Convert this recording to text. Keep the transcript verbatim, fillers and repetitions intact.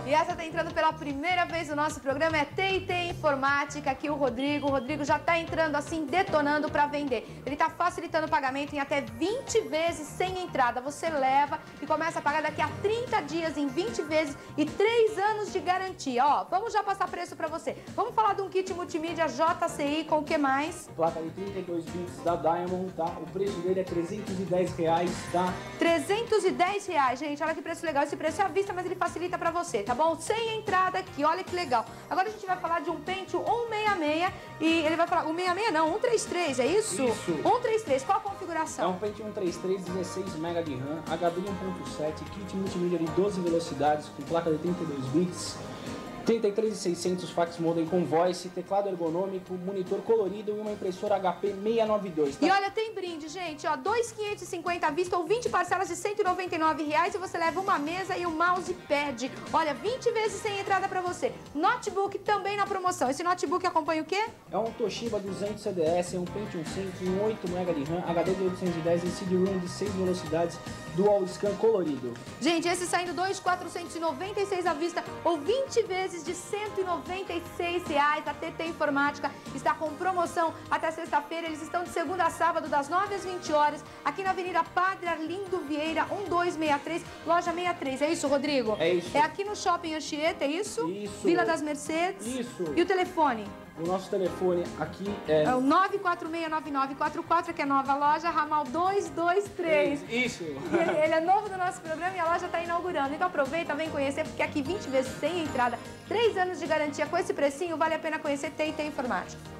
E essa tá entrando pela primeira vez no nosso programa, é T e T Informática, aqui o Rodrigo. O Rodrigo já tá entrando assim, detonando para vender. Ele tá facilitando o pagamento em até vinte vezes sem entrada. Você leva e começa a pagar daqui a trinta dias em vinte vezes e três anos de garantia. Ó, vamos já passar preço para você. Vamos falar de um kit multimídia J C I com o que mais? Placa de trinta e dois bits da Diamond, tá? O preço dele é trezentos e dez reais, tá? trezentos e dez reais, gente. Olha que preço legal. Esse preço é à vista, mas ele facilita para você, tá bom? Sem entrada aqui, olha que legal. Agora a gente vai falar de um Pentium cento e sessenta e seis e ele vai falar, um sessenta e seis não, cento e trinta e três, é isso? Isso. cento e trinta e três, qual a configuração? É um Pentium cento e trinta e três, dezesseis megabytes de RAM, H D um ponto sete, kit multimídia de doze velocidades, com placa de trinta e dois bits, trinta e três mil e seiscentos fax modem com voice, teclado ergonômico, monitor colorido e uma impressora H P seiscentos e noventa e dois. Tá? E olha, tem brinde, gente, ó, dois mil quinhentos e cinquenta à vista ou vinte parcelas de cento e noventa e nove reais e você leva uma mesa e um mousepad. Olha, vinte vezes sem entrada pra você. Notebook também na promoção. Esse notebook acompanha o quê? É um Toshiba duzentos C D S, é um Pentium cem com oito megabytes de RAM, H D de oitocentos e dez e C D-ROM de seis velocidades, Dual Scan colorido. Gente, esse saindo dois mil quatrocentos e noventa e seis à vista ou vinte vezes de cento e noventa e seis reais. A T T Informática está com promoção até sexta-feira. Eles estão de segunda a sábado, das nove às vinte horas, aqui na Avenida Padre Arlindo Vieira, um dois seis três, loja sessenta e três. É isso, Rodrigo? É isso. É aqui no Shopping Anchieta, é isso? Isso. Vila das Mercedes? Isso. E o telefone? O nosso telefone aqui é... É o nove quatro seis nove nove quatro quatro, que é nova loja, ramal duzentos e vinte e três. Isso. E ele, ele é novo no nosso programa e a loja está inaugurando. Então aproveita, vem conhecer, porque aqui vinte vezes sem entrada, três anos de garantia com esse precinho, vale a pena conhecer T e T Informática.